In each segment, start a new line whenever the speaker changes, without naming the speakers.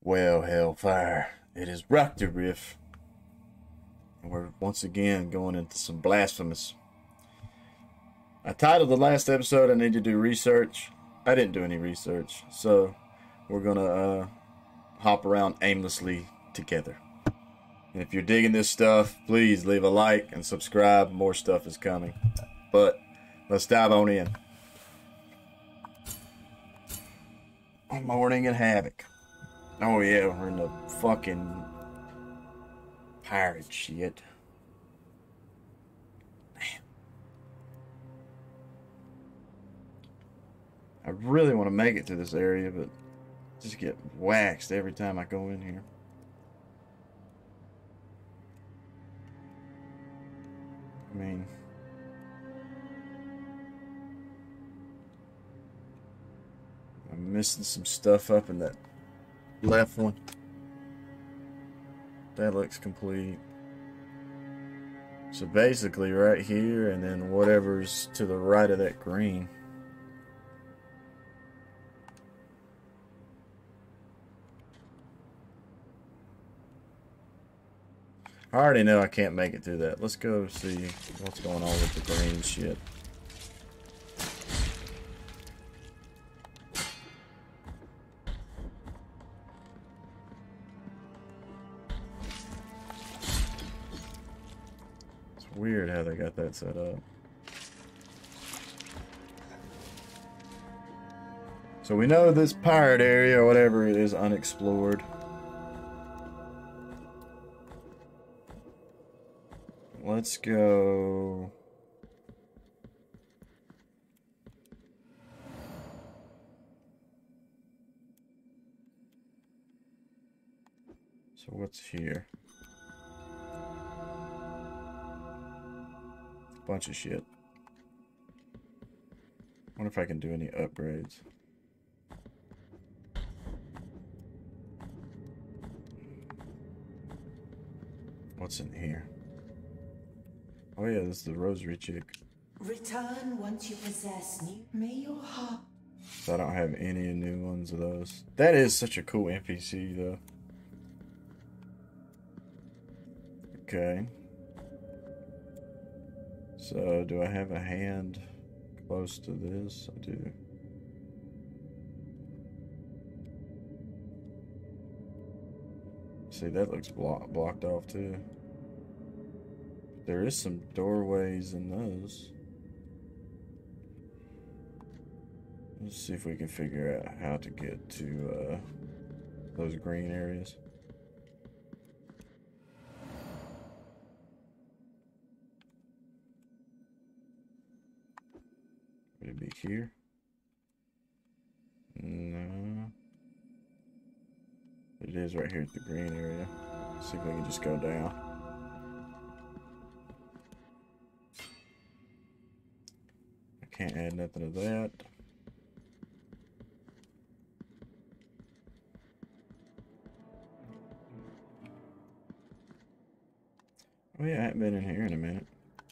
Well, Hellfire, it is Riff, and we're once again going into some blasphemous. I titled the last episode, I need to do research. I didn't do any research, so we're gonna hop around aimlessly together. And if you're digging this stuff, please leave a like and subscribe. More stuff is coming. But let's dive on in. Morning in Havoc. Oh yeah, we're in the fucking pirate shit. Man. I really want to make it to this area, but just get waxed every time I go in here. I mean, I'm missing some stuff up in that left one. That looks complete. So basically right here and then whatever's to the right of that green. I already know I can't make it through that. Let's go see what's going on with the green shit. Weird how they got that set up. So we know this pirate area or whatever it is unexplored. Let's go. So what's here? Bunch of shit. Wonder if I can do any upgrades. What's in here? Oh yeah, this is the rosary chick.
Return once you possess new. May your heart.
So I don't have any new ones of those. That is such a cool NPC though. Okay. So, do I have a hand close to this? I do. See, that looks blocked off too. There is some doorways in those. Let's see if we can figure out how to get to those green areas. Would it be here? No. It is right here at the green area. Let's see if we can just go down. I can't add nothing to that. Oh yeah, I haven't been in here in a minute.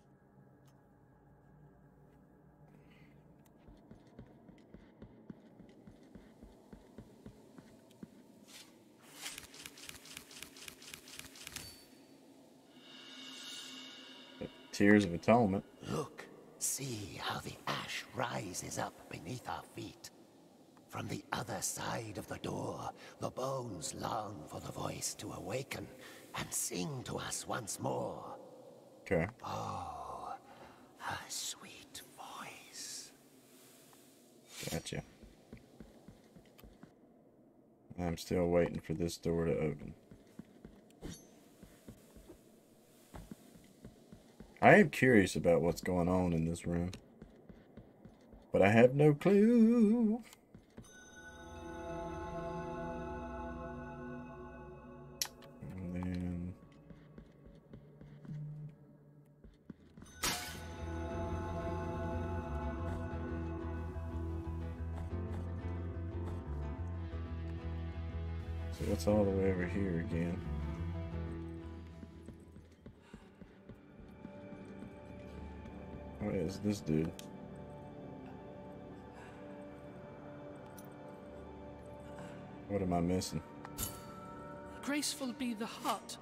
Tears of Atonement.
Look, see how the ash rises up beneath our feet. From the other side of the door, the bones long for the voice to awaken and sing to us once more.
Okay.
Oh, her sweet voice.
Gotcha. I'm still waiting for this door to open. I am curious about what's going on in this room, but I have no clue. And then so what's all the way over here again? Oh, yeah, it's this dude. What am I missing?
graceful be the hut.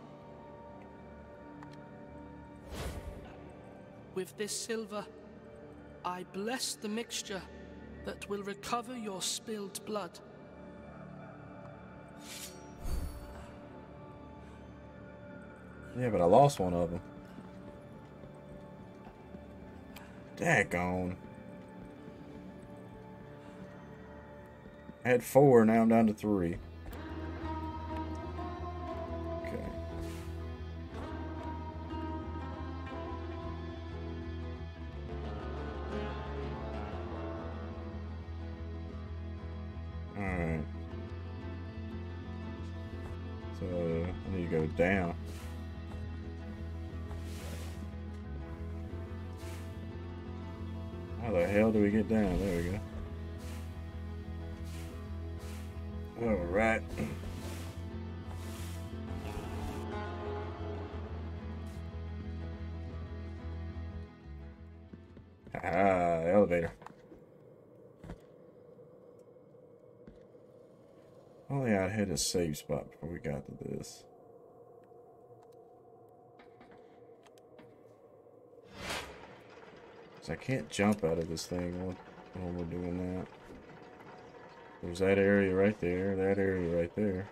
With this silver, I bless the mixture that will recover your spilled blood.
Yeah, but I lost one of them. Daggone. I had 4, now I'm down to 3. Okay. Alright. So, I need to go down. How the hell do we get down? There we go. Alright. Elevator. Only I'd hit a save spot before we got to this. I can't jump out of this thing when we're doing that. There's that area right there, that area right there.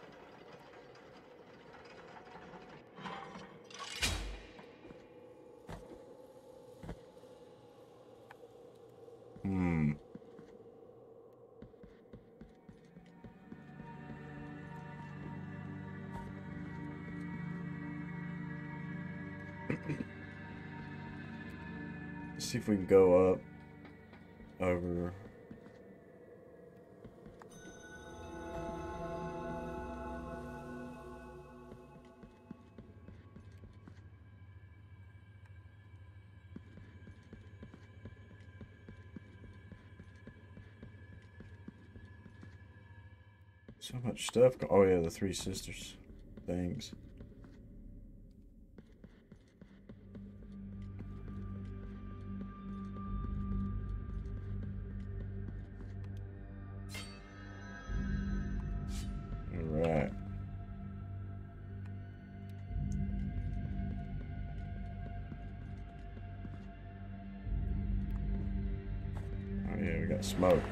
See if we can go up over. So much stuff. Oh yeah, the Three Sisters things. Alright. Oh yeah, we got smoke.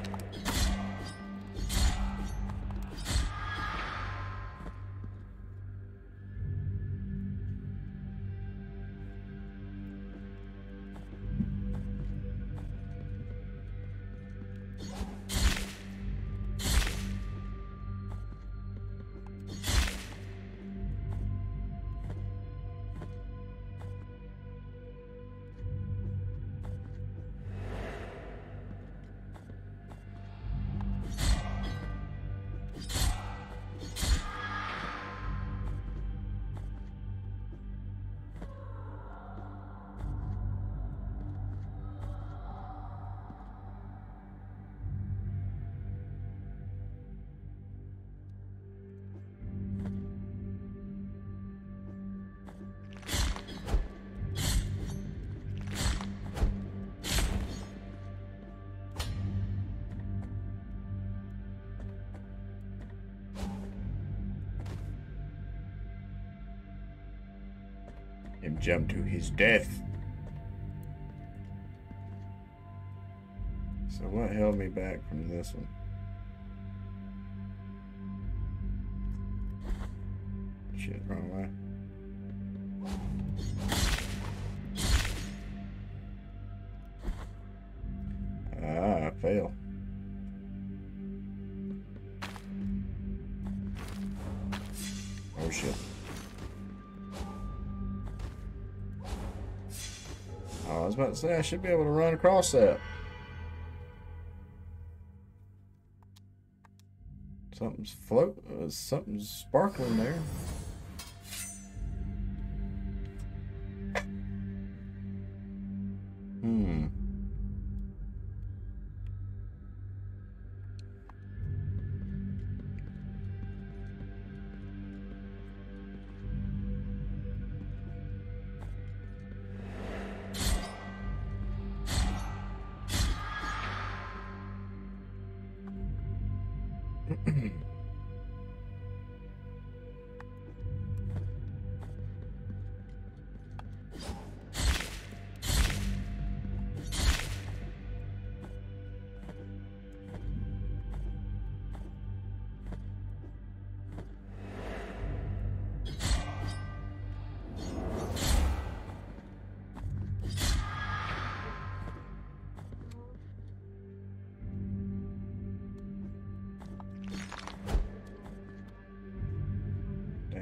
Him jump to his death. So what held me back from this one? Shit, wrong way. Ah, I fail. Oh shit. I was about to say I should be able to run across that. Something's sparkling there.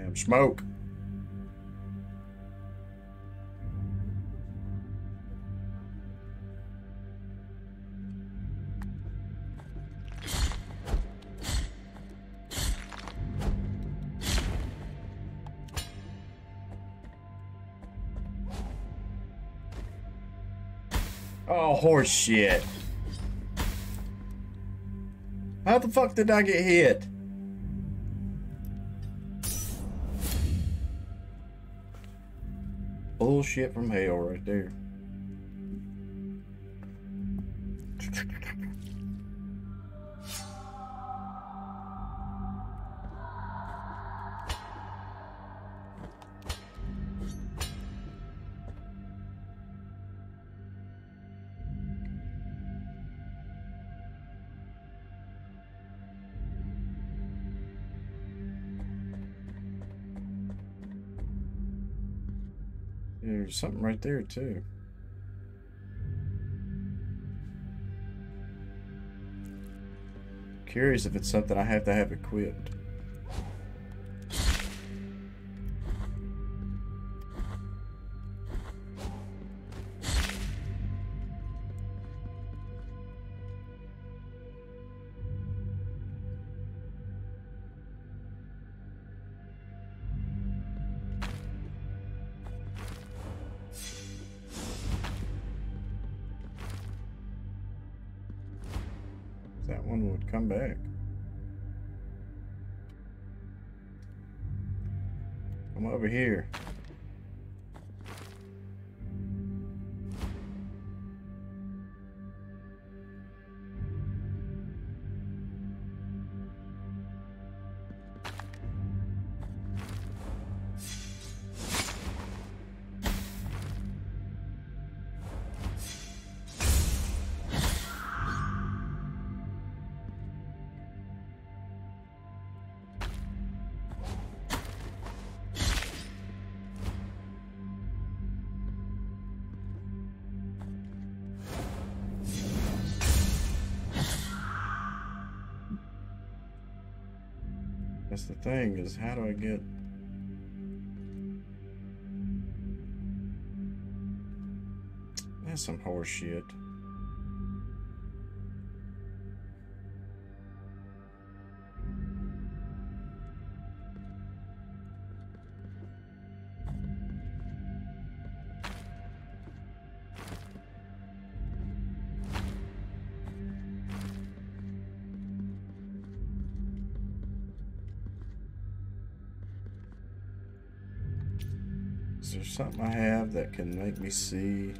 Damn smoke. Oh, horse shit. How the fuck did I get hit? Bullshit from hell right there. There's something right there too. Curious if it's something I have to have equipped. That one would come back. Come over here. That's the thing, is how do I get... That's some horse shit. Is there something I have that can make me see?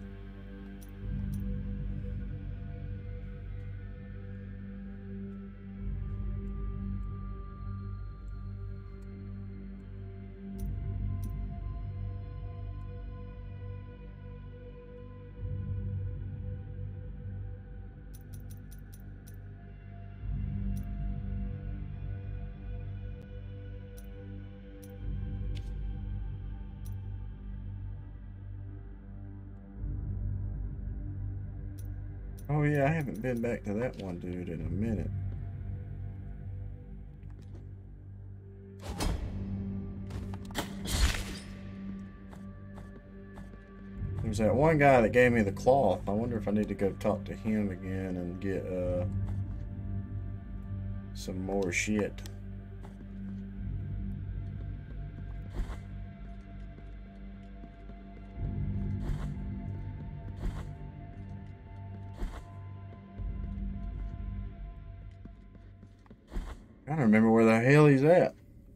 Oh yeah, I haven't been back to that one dude in a minute. There's that one guy that gave me the cloth. I wonder if I need to go talk to him again and get some more shit. I don't remember where the hell he's at.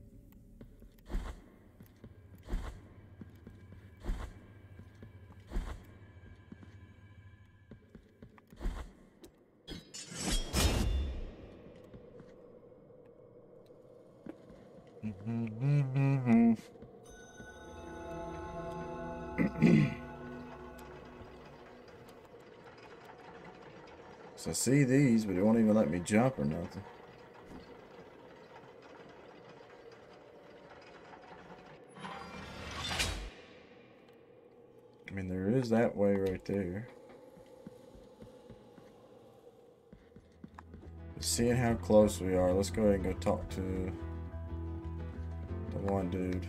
So I see these, but it won't even let me jump or nothing. I mean, there is that way right there. Seeing how close we are, let's go ahead and go talk to the one dude.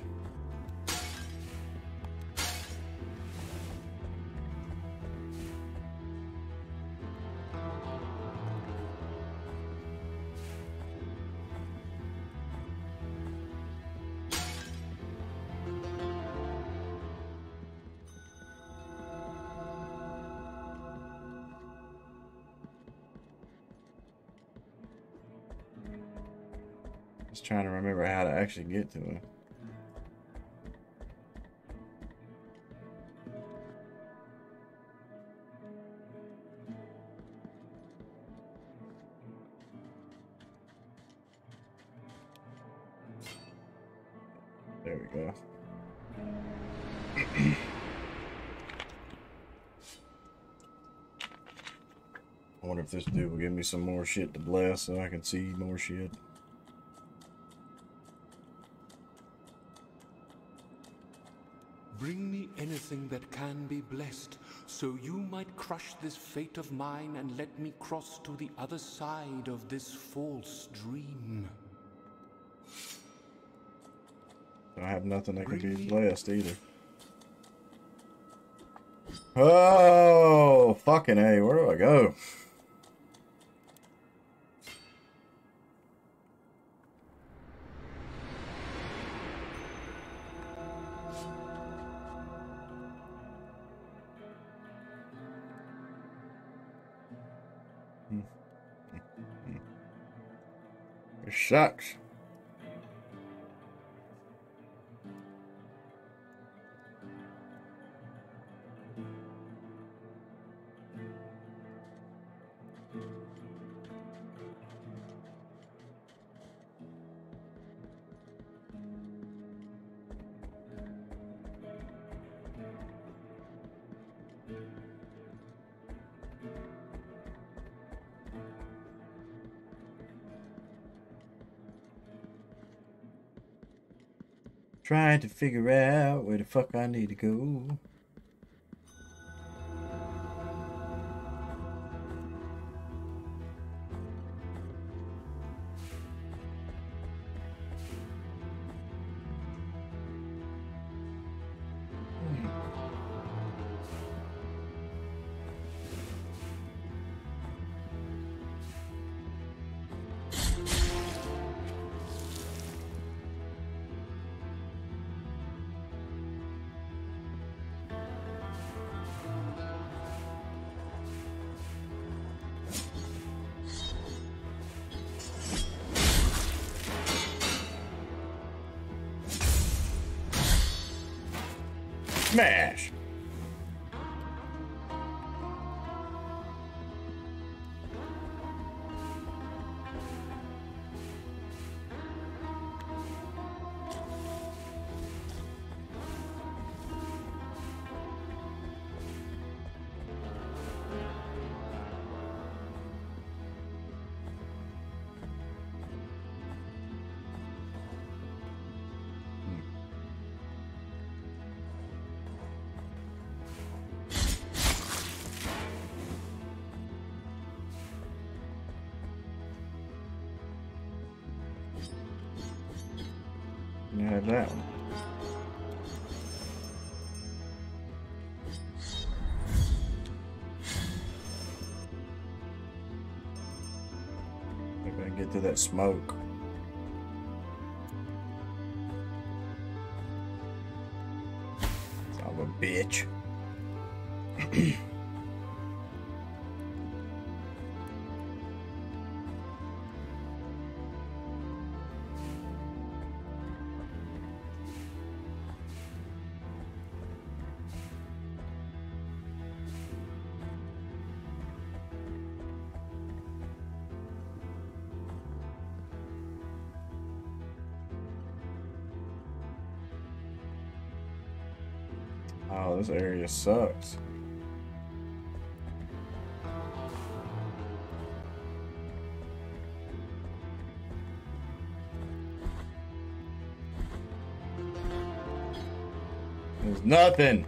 Just trying to remember how to actually get to him. There we go. I wonder if this dude will give me some more shit to bless so I can see more shit.
Bring me anything that can be blessed, so you might crush this fate of mine and let me cross to the other side of this false dream.
I have nothing that can be blessed either. Oh, fucking A, where do I go? It sucks. Trying to figure out where the fuck I need to go. Smash! You have that one. Maybe I can get to that smoke. Son of a bitch. Oh, this area sucks. There's nothing.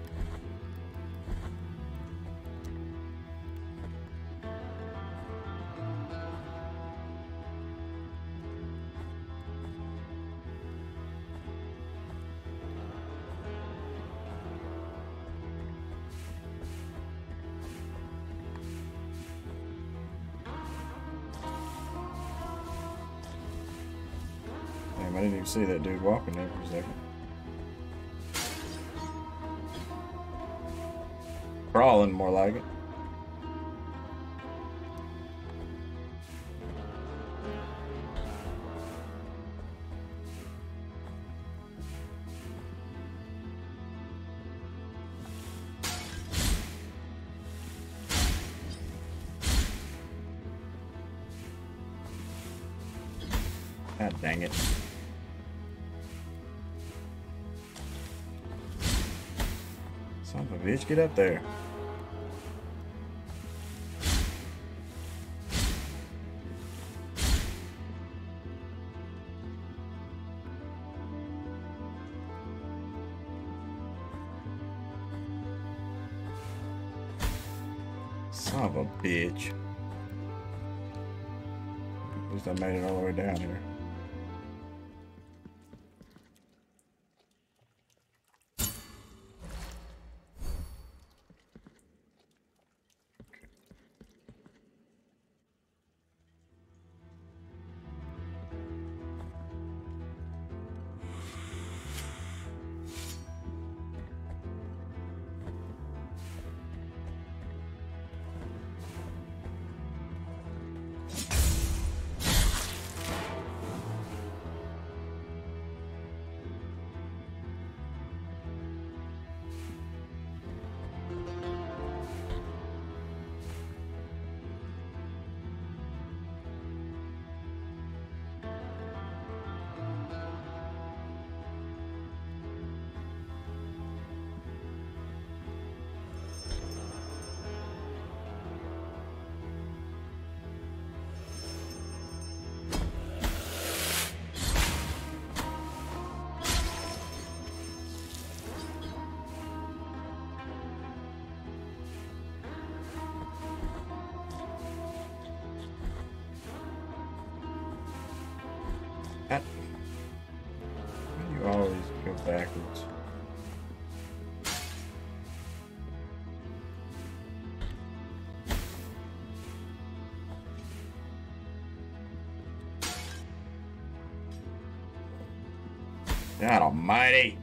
didn't even see that dude walking there for a second. Crawling, more like it. God dang it. Son of a bitch, get up there. Son of a bitch. At least I made it all the way down here. You always go backwards. God almighty.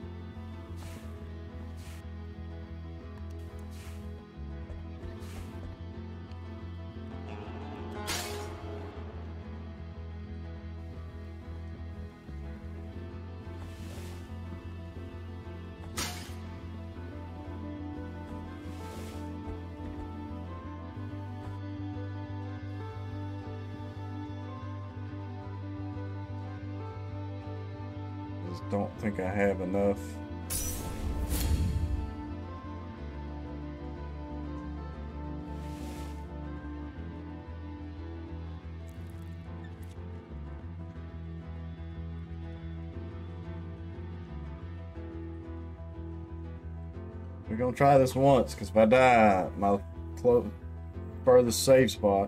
Don't think I have enough. We're gonna try this once, because if I die, my furthest save spot.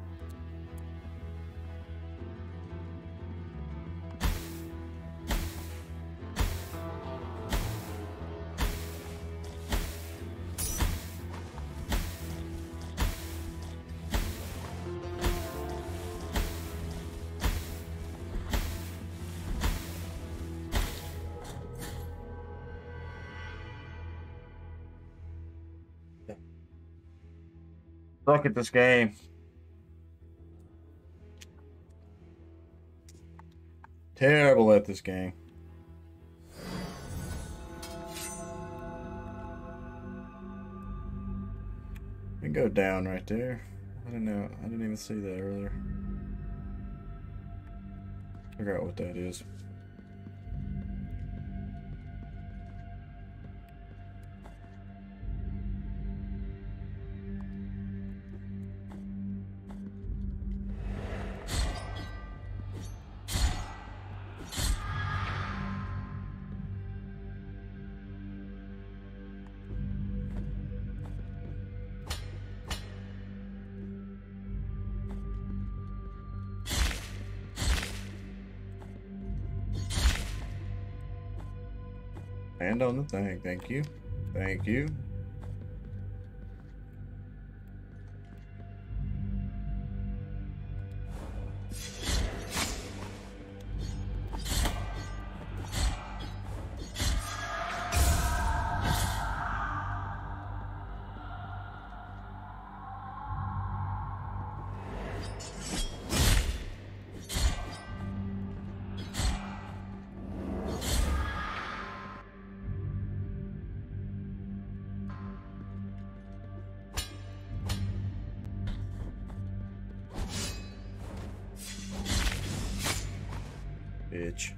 Suck at this game. Terrible at this game. We can go down right there. I don't know. I didn't even see that earlier. Figure out what that is. Hand on the thing. Thank you. Thank you. bitch.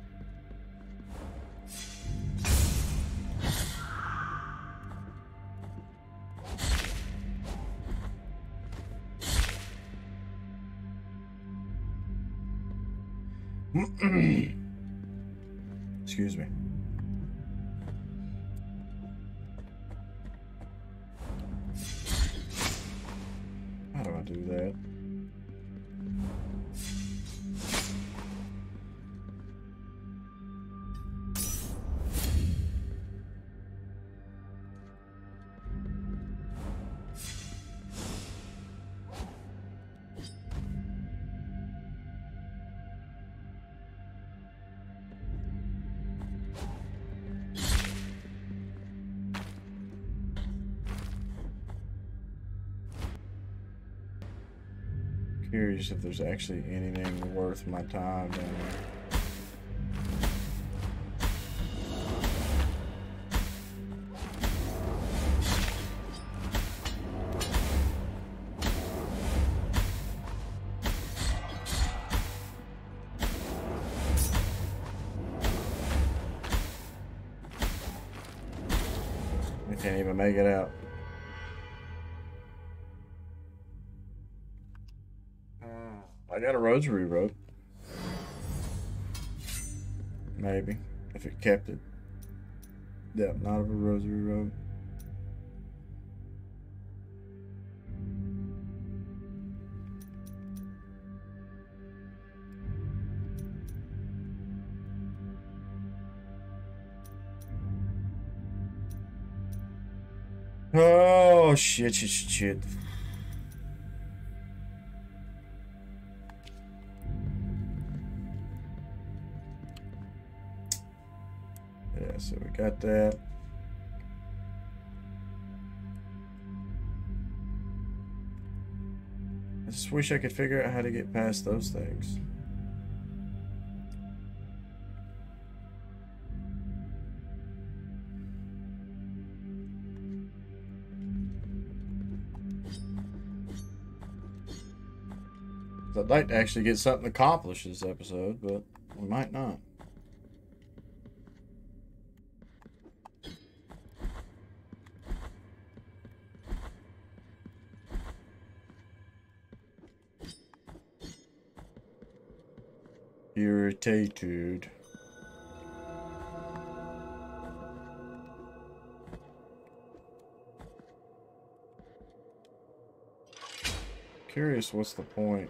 Excuse me. How do I do that? Curious if there's actually anything worth my time down there. I can't even make it out. I got a rosary rope. Maybe. If it kept it. Yep, not of a rosary rope. Oh, shit. Yeah, so we got that. I just wish I could figure out how to get past those things. I'd like to actually get something accomplished this episode, but we might not. Irritated. Curious, what's the point?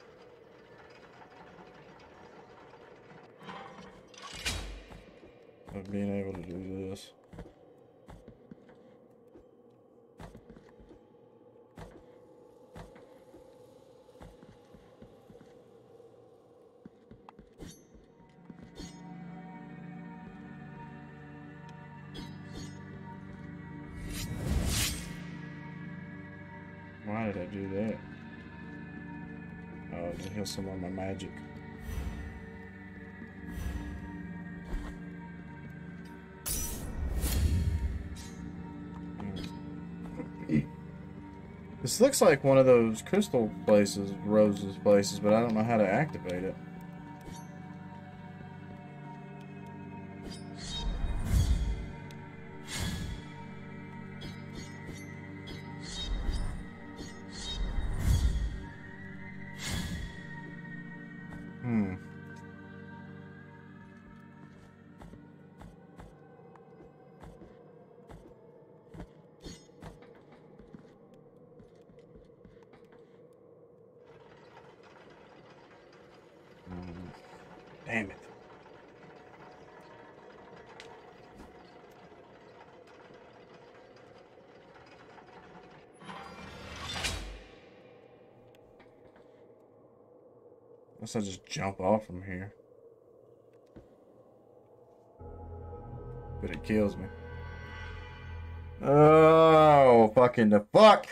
Of being able to do this. Why did I do that? Oh, to heal some of my magic. This looks like one of those crystal places, roses places, but I don't know how to activate it. Damn it. Unless I just jump off from here. But it kills me. Oh, fucking the fuck!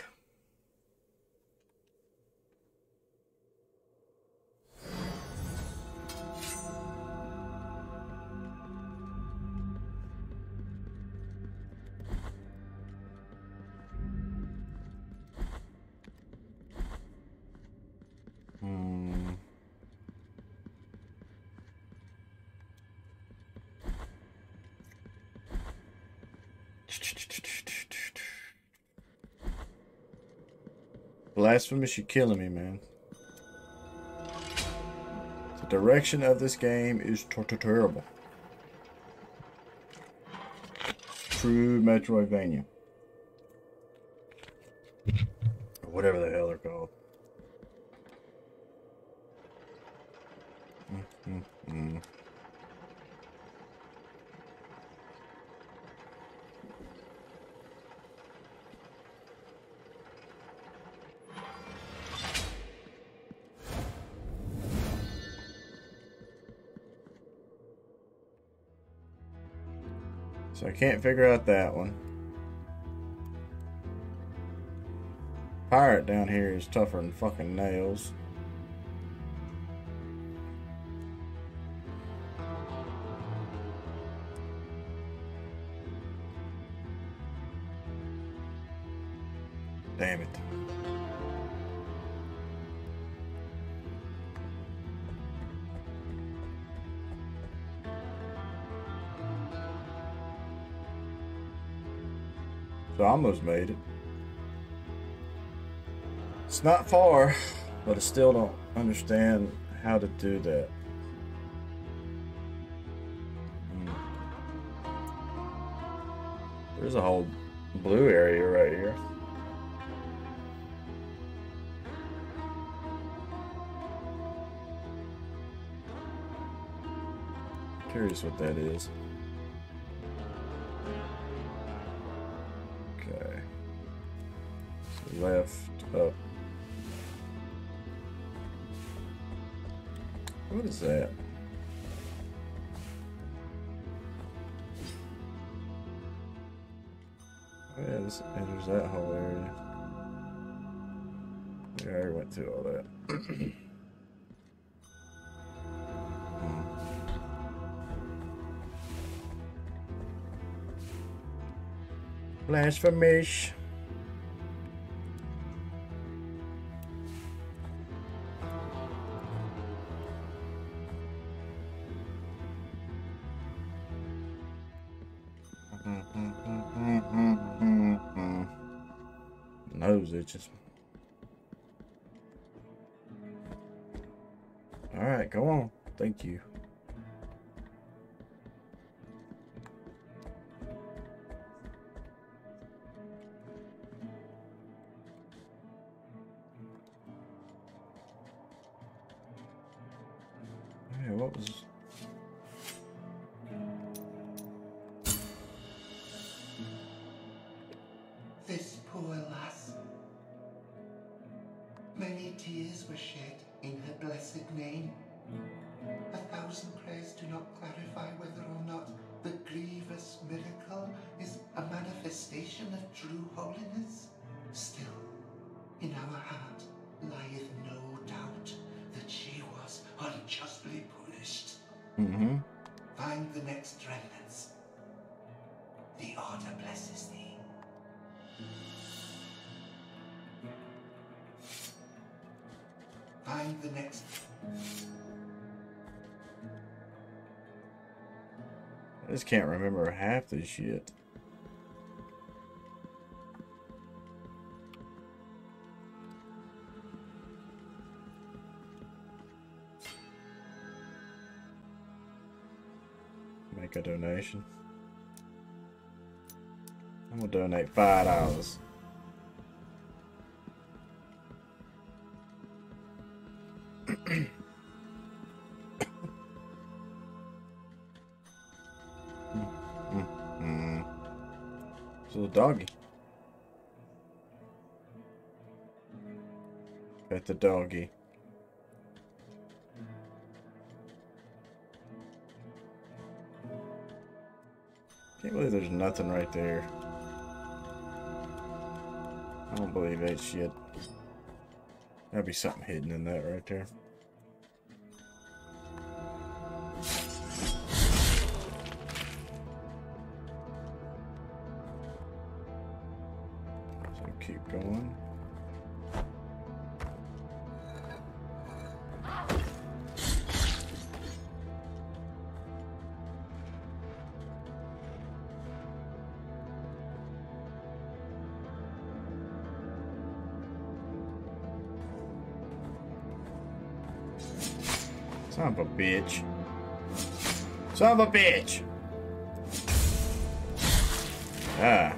Blasphemous, you're killing me, man. The direction of this game is terrible. True Metroidvania. Or whatever the hell they're called. So I can't figure out that one. Pirate down here is tougher than fucking nails. Damn it. So I almost made it. It's not far, but I still don't understand how to do that. There's a whole blue area right here. Curious what that is. Okay. So left, up. What is that? Oh yeah, this enters that whole area. Yeah, I already went through all that. Blasphemous. Nose itches. All right, go on. Thank you. Yeah, what was...
This poor lass. Many tears were shed in her blessed name. 1,000 prayers do not clarify whether or not the grievous miracle is a manifestation of true holiness. Still, in our heart lieth no doubt that she was unjustly punished.
Mm-hmm.
Find the next remnants. The order blesses thee. Find the next.
I just can't remember half this shit. Make a donation. I'm gonna donate $5. It's a little doggy. Pet the doggy. Can't believe there's nothing right there. I don't believe that shit. Gotta be something hidden in that right there. So keep going. Son of a bitch. Son of a bitch! Ah.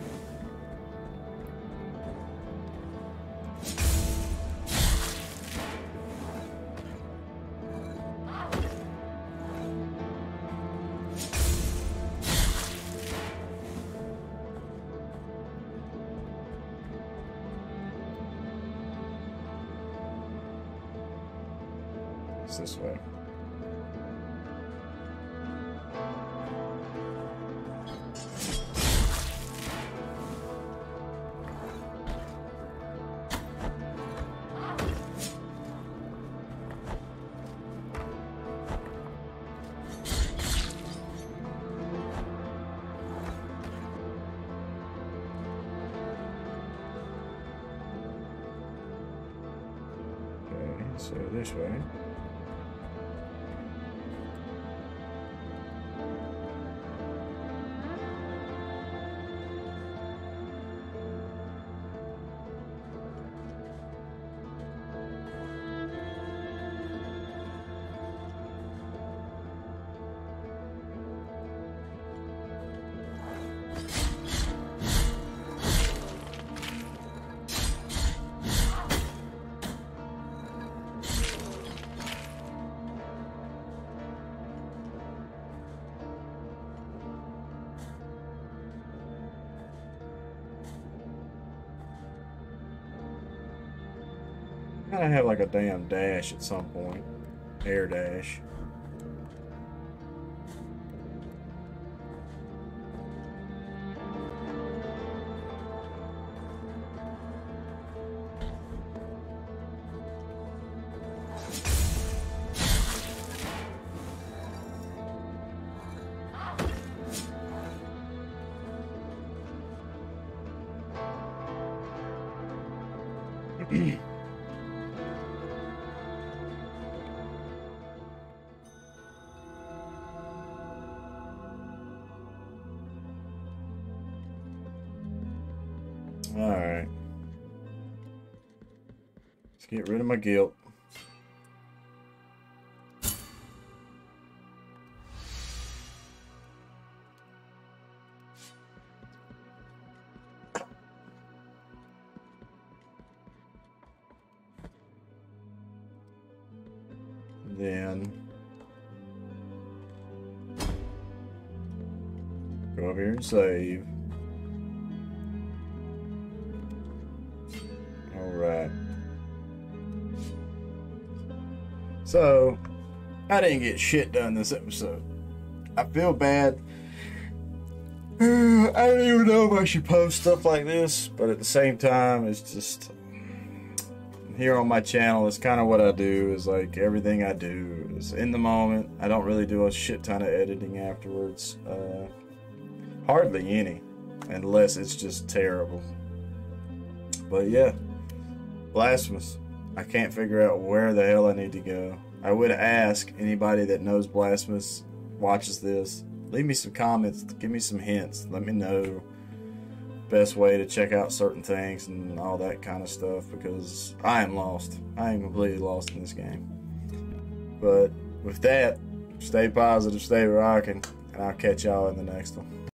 It's this way. Okay, so this way. Gotta have like a damn dash at some point. Air dash. Alright. Let's get rid of my guilt. Then go over here and save. Alright. So, I didn't get shit done this episode. I feel bad. I don't even know if I should post stuff like this, but at the same time, it's just here on my channel, it's kind of what I do. Is like everything I do is in the moment. I don't really do a shit ton of editing afterwards. Hardly any, unless it's just terrible. But yeah, Blasphemous. I can't figure out where the hell I need to go. I would ask anybody that knows Blasphemous, watches this, leave me some comments, give me some hints, let me know best way to check out certain things and all that kind of stuff, because I am lost. I am completely lost in this game. But with that, stay positive, stay rocking, and I'll catch y'all in the next one.